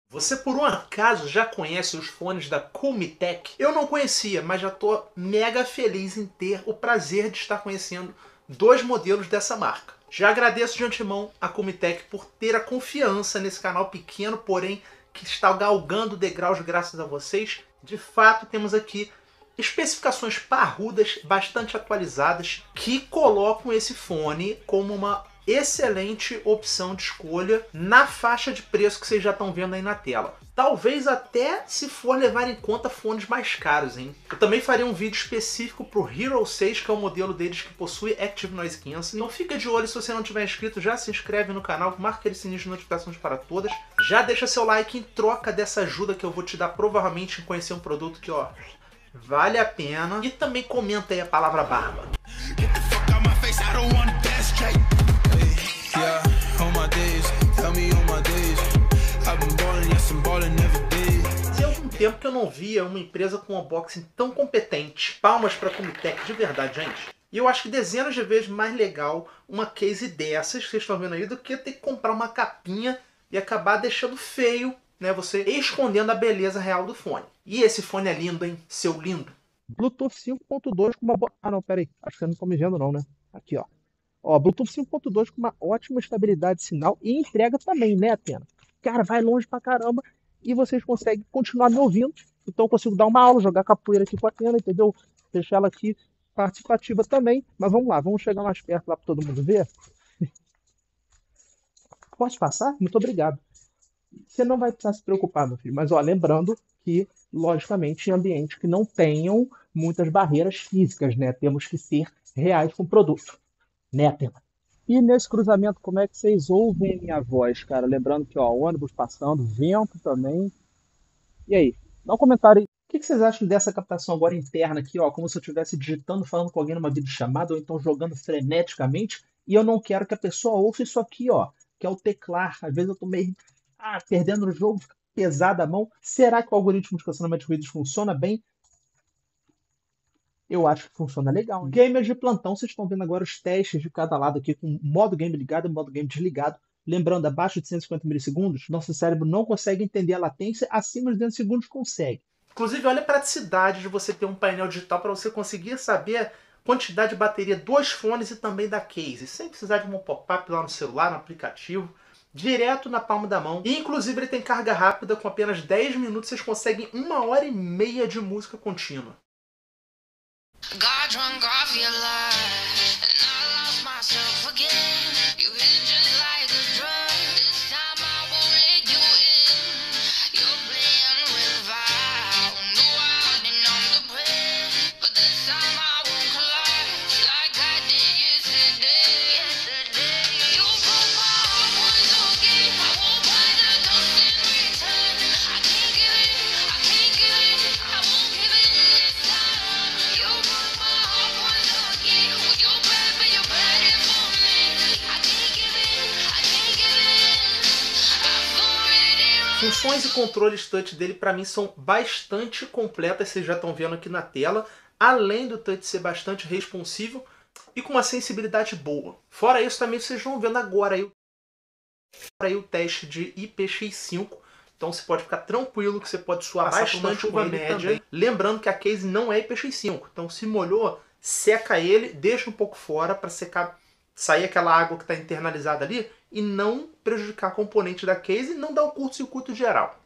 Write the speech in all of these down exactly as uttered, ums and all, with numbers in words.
Você por um acaso já conhece os fones da Comitec? Eu não conhecia, mas já tô mega feliz em ter o prazer de estar conhecendo dois modelos dessa marca. Já agradeço de antemão a Comitec por ter a confiança nesse canal pequeno, porém que está galgando degraus graças a vocês. De fato, temos aqui especificações parrudas, bastante atualizadas, que colocam esse fone como uma excelente opção de escolha na faixa de preço que vocês já estão vendo aí na tela. Talvez até se for levar em conta fones mais caros, hein? Eu também farei um vídeo específico para o Hero seis, que é o modelo deles que possui Active Noise Cancelling. Então fica de olho, se você não tiver inscrito, já se inscreve no canal, marca aquele sininho de notificações para todas. Já deixa seu like em troca dessa ajuda que eu vou te dar provavelmente em conhecer um produto que, ó, vale a pena. E também comenta aí a palavra barba. Fazia algum tempo que eu não via uma empresa com um unboxing tão competente. Palmas para a Comitec, de verdade, gente. E eu acho que dezenas de vezes mais legal uma case dessas, que vocês estão vendo aí, do que ter que comprar uma capinha e acabar deixando feio, né, você escondendo a beleza real do fone. E esse fone é lindo, hein? Seu lindo. Bluetooth cinco ponto dois com uma boa... Ah, não, peraí. Acho que vocês não estão me vendo não, né? Aqui, ó. Ó, Bluetooth cinco ponto dois com uma ótima estabilidade de sinal e entrega também, né, Atena? Cara, vai longe pra caramba e vocês conseguem continuar me ouvindo. Então eu consigo dar uma aula, jogar capoeira aqui com a Atena, entendeu? Deixar ela aqui participativa também. Mas vamos lá, vamos chegar mais perto lá pra todo mundo ver. Posso passar? Muito obrigado. Você não vai precisar se preocupar, meu filho. Mas, ó, lembrando que, logicamente, em ambientes que não tenham muitas barreiras físicas, né? Temos que ser reais com o produto, né, Atena? E nesse cruzamento, como é que vocês ouvem a minha voz, cara? Lembrando que, ó, ônibus passando, vento também. E aí? Dá um comentário aí. O que que vocês acham dessa captação agora interna aqui, ó? Como se eu estivesse digitando, falando com alguém numa videochamada, ou então jogando freneticamente, e eu não quero que a pessoa ouça isso aqui, ó, que é o teclar. Às vezes eu tô meio ah, perdendo no jogo, fica pesada a mão. Será que o algoritmo de cancelamento de ruídos funciona bem? Eu acho que funciona legal, hein? Gamers de plantão, vocês estão vendo agora os testes de cada lado aqui, com modo game ligado e modo game desligado. Lembrando, abaixo de cento e cinquenta milissegundos, nosso cérebro não consegue entender a latência, acima de duzentos segundos consegue. Inclusive, olha a praticidade de você ter um painel digital para você conseguir saber a quantidade de bateria dos fones e também da case, sem precisar de um pop-up lá no celular, no aplicativo, direto na palma da mão. E inclusive ele tem carga rápida, com apenas dez minutos vocês conseguem uma hora e meia de música contínua. Funções e controles touch dele, para mim, são bastante completas, vocês já estão vendo aqui na tela. Além do touch ser bastante responsivo e com uma sensibilidade boa. Fora isso, também vocês vão vendo agora aí, aí o teste de I P X cinco. Então você pode ficar tranquilo que você pode suar bastante com ele também. Lembrando que a case não é I P X cinco. Então se molhou, seca ele, deixa um pouco fora para secar, sair aquela água que está internalizada ali e não prejudicar a componente da case e não dar um curto-circuito geral.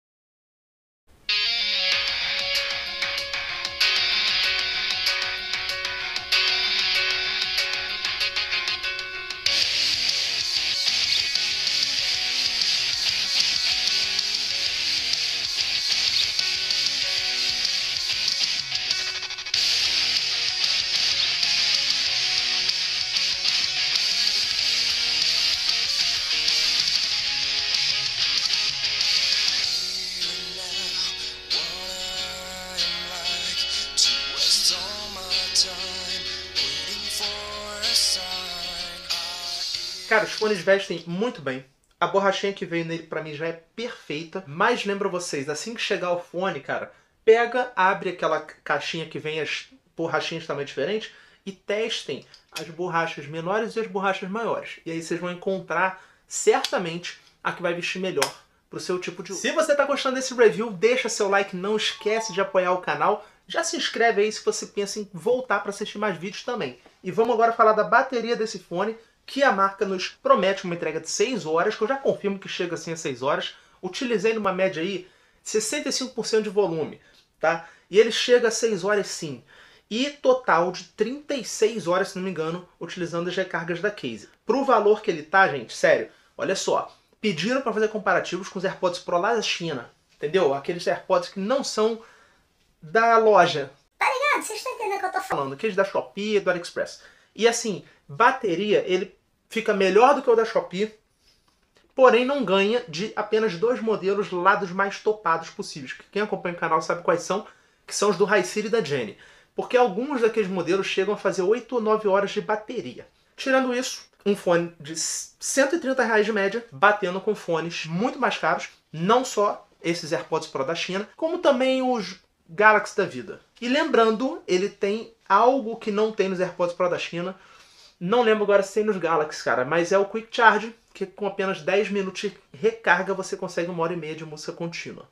Cara, os fones vestem muito bem. A borrachinha que veio nele pra mim já é perfeita. Mas lembro vocês, assim que chegar o fone, cara, pega, abre aquela caixinha que vem as borrachinhas também diferentes e testem as borrachas menores e as borrachas maiores. E aí vocês vão encontrar certamente a que vai vestir melhor pro seu tipo de... Se você tá gostando desse review, deixa seu like, não esquece de apoiar o canal. Já se inscreve aí se você pensa em voltar para assistir mais vídeos também. E vamos agora falar da bateria desse fone, que a marca nos promete uma entrega de seis horas, que eu já confirmo que chega assim a seis horas. Utilizei numa média aí sessenta e cinco por cento de volume, tá? E ele chega a seis horas sim. E total de trinta e seis horas, se não me engano, utilizando as recargas da Case. Pro valor que ele tá, gente, sério, olha só. Pediram para fazer comparativos com os AirPods Pro lá da China, entendeu? Aqueles AirPods que não são da loja. Tá ligado? Vocês estão entendendo o que eu tô falando? Falando, aqueles da Shopee e do AliExpress. E assim, bateria, ele fica melhor do que o da Shopee, porém não ganha de apenas dois modelos lá dos mais topados possíveis. Quem acompanha o canal sabe quais são, que são os do Hi-City e da Jenny. Porque alguns daqueles modelos chegam a fazer oito ou nove horas de bateria. Tirando isso, um fone de cento e trinta reais de média, batendo com fones muito mais caros, não só esses AirPods Pro da China, como também os Galaxy da vida. E lembrando, ele tem algo que não tem nos AirPods Pro da China, não lembro agora se tem nos Galaxy, cara, mas é o Quick Charge, que com apenas dez minutos de recarga você consegue uma hora e meia de música contínua.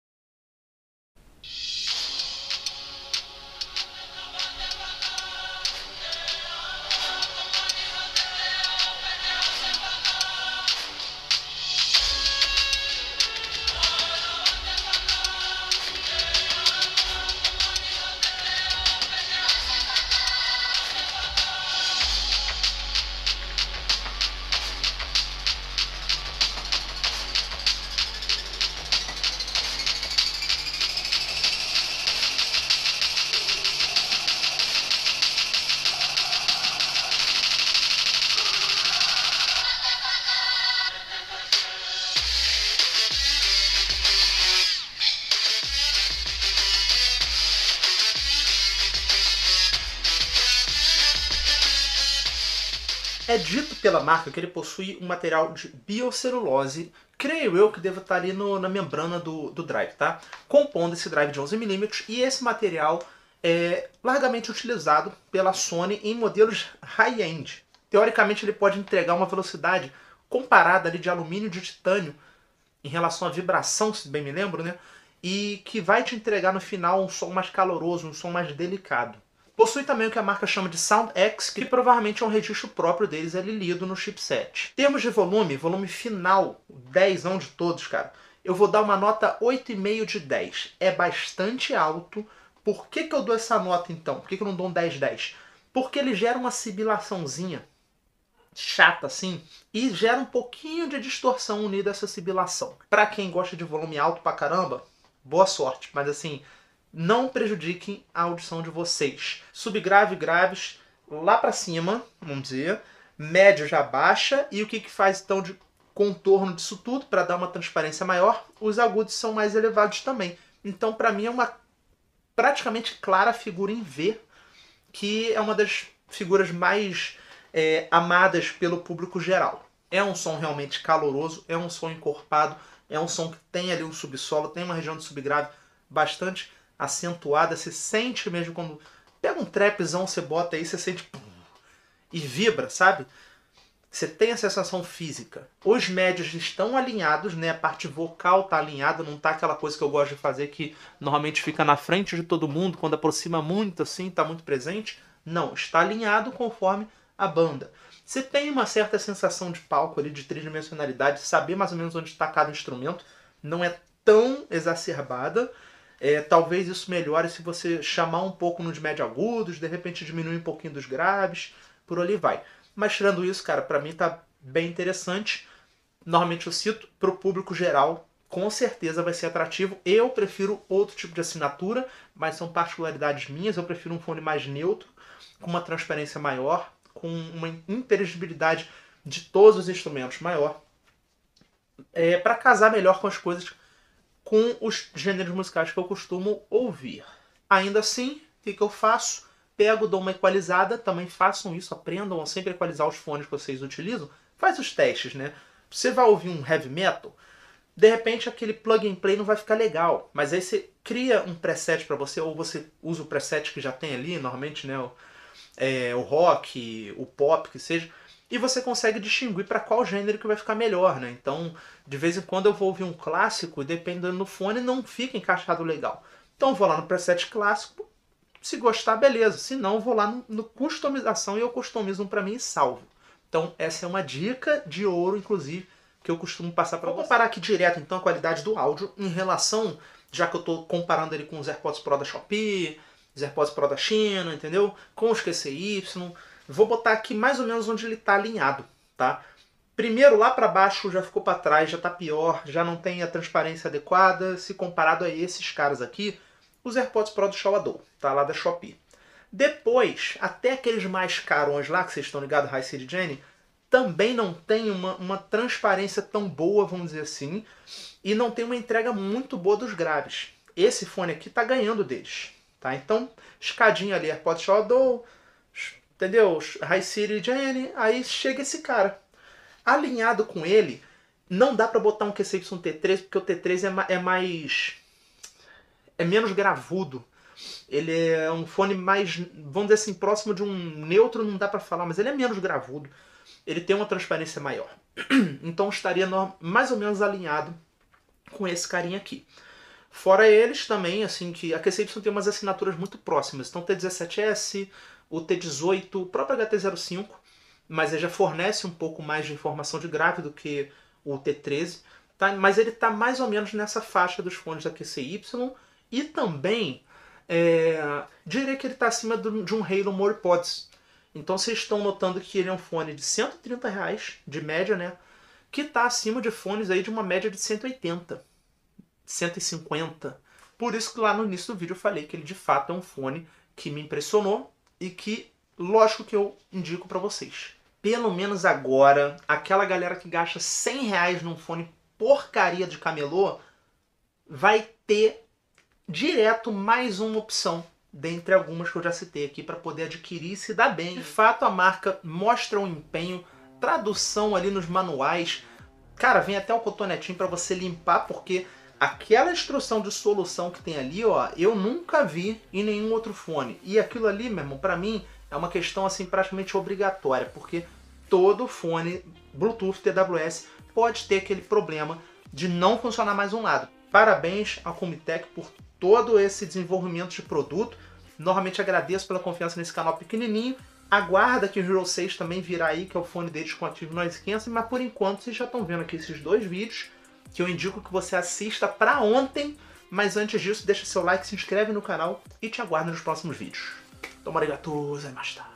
É dito pela marca que ele possui um material de biocelulose, creio eu que deva estar ali no, na membrana do, do drive, tá? Compondo esse drive de onze milímetros, e esse material é largamente utilizado pela Sony em modelos high-end. Teoricamente ele pode entregar uma velocidade comparada ali de alumínio e de titânio em relação à vibração, se bem me lembro, né? E que vai te entregar no final um som mais caloroso, um som mais delicado. Possui também o que a marca chama de SoundX, que provavelmente é um registro próprio deles ali lido no chipset. Em termos de volume, volume final, dez não de todos, cara, eu vou dar uma nota oito vírgula cinco de dez. É bastante alto. Por que que eu dou essa nota então? Por que que eu não dou um dez dez? Porque ele gera uma sibilaçãozinha chata assim, e gera um pouquinho de distorção unida a essa sibilação. Pra quem gosta de volume alto pra caramba, boa sorte, mas assim, não prejudiquem a audição de vocês. Subgrave, graves, lá pra cima, vamos dizer. Médio já baixa. E o que, que faz então de contorno disso tudo, para dar uma transparência maior? Os agudos são mais elevados também. Então pra mim é uma praticamente clara figura em V, que é uma das figuras mais é, amadas pelo público geral. É um som realmente caloroso, é um som encorpado, é um som que tem ali um subsolo, tem uma região de subgrave bastante acentuada, você sente mesmo quando pega um trapzão, você bota aí, você sente pum, e vibra, sabe? Você tem a sensação física. Os médios estão alinhados, né? A parte vocal tá alinhada, não tá aquela coisa que eu gosto de fazer que normalmente fica na frente de todo mundo, quando aproxima muito assim, tá muito presente. Não, está alinhado conforme a banda. Você tem uma certa sensação de palco ali, de tridimensionalidade, saber mais ou menos onde está cada instrumento, não é tão exacerbada. É, talvez isso melhore se você chamar um pouco nos médio agudos, de repente diminuir um pouquinho dos graves, por ali vai. Mas tirando isso, cara, pra mim tá bem interessante. Normalmente eu cito, pro público geral, com certeza vai ser atrativo. Eu prefiro outro tipo de assinatura, mas são particularidades minhas. Eu prefiro um fone mais neutro, com uma transparência maior, com uma inteligibilidade de todos os instrumentos maior, é, para casar melhor com as coisas, com os gêneros musicais que eu costumo ouvir. Ainda assim, o que, que eu faço? Pego, dou uma equalizada, também façam isso, aprendam a sempre equalizar os fones que vocês utilizam. Faz os testes, né? Você vai ouvir um heavy metal, de repente aquele plug and play não vai ficar legal, mas aí você cria um preset para você, ou você usa o preset que já tem ali, normalmente, né? O, é, o rock, o pop, que seja, e você consegue distinguir para qual gênero que vai ficar melhor, né? Então, de vez em quando eu vou ouvir um clássico, dependendo do fone, não fica encaixado legal. Então eu vou lá no preset clássico, se gostar, beleza. Se não, eu vou lá no, no customização e eu customizo um para mim e salvo. Então essa é uma dica de ouro, inclusive, que eu costumo passar para você. Vou comparar aqui direto, então, a qualidade do áudio em relação, já que eu estou comparando ele com os AirPods Pro da Shopee, os AirPods Pro da China, entendeu? Com os Q C Y. Vou botar aqui mais ou menos onde ele está alinhado, tá? Primeiro, lá para baixo já ficou para trás, já está pior, já não tem a transparência adequada, se comparado a esses caras aqui, os AirPods Pro do Xiaomi, tá? Lá da Shopee. Depois, até aqueles mais carões lá, que vocês estão ligados, High City Jenny, também não tem uma, uma transparência tão boa, vamos dizer assim, e não tem uma entrega muito boa dos graves. Esse fone aqui tá ganhando deles, tá? Então, escadinha ali, AirPods Xiaomi, entendeu? High City Jenny, aí chega esse cara. Alinhado com ele, não dá para botar um Q C Y T três, porque o T três é, ma é mais... é menos gravudo. Ele é um fone mais, vamos dizer assim, próximo de um neutro, não dá para falar, mas ele é menos gravudo. Ele tem uma transparência maior. Então estaria no, mais ou menos alinhado com esse carinha aqui. Fora eles também, assim, que a Q C Y tem umas assinaturas muito próximas. Então o T dezessete S, o T dezoito, o próprio H T zero cinco, mas ele já fornece um pouco mais de informação de grave do que o T treze. Tá? Mas ele está mais ou menos nessa faixa dos fones da Q C Y. E também, é, diria que ele está acima de um Halo MorePods. Então vocês estão notando que ele é um fone de cento e trinta reais, de média, né? Que está acima de fones aí de uma média de cento e oitenta, cento e cinquenta. Por isso que lá no início do vídeo eu falei que ele de fato é um fone que me impressionou e que, lógico que eu indico para vocês. Pelo menos agora, aquela galera que gasta cem reais num fone porcaria de camelô vai ter direto mais uma opção dentre algumas que eu já citei aqui para poder adquirir e se dar bem. De fato, a marca mostra um empenho, tradução ali nos manuais. Cara, vem até o cotonetinho para você limpar, porque aquela instrução de solução que tem ali, ó, eu nunca vi em nenhum outro fone. E aquilo ali, meu irmão, para mim é uma questão assim praticamente obrigatória, porque todo fone Bluetooth T W S pode ter aquele problema de não funcionar mais um lado. Parabéns à Comitec por todo esse desenvolvimento de produto. Novamente agradeço pela confiança nesse canal pequenininho. Aguarda que o Hero seis também virá aí, que é o fone deles com Active Noise Cancelling, mas por enquanto vocês já estão vendo aqui esses dois vídeos, que eu indico que você assista para ontem, mas antes disso deixa seu like, se inscreve no canal e te aguardo nos próximos vídeos. Domo arigatou gozaimasu.